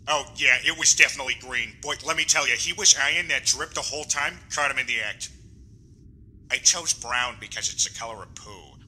Oh, yeah, it was definitely green. Boy, let me tell you, he was eyeing that drip the whole time, caught him in the act. I chose brown because it's the color of poo.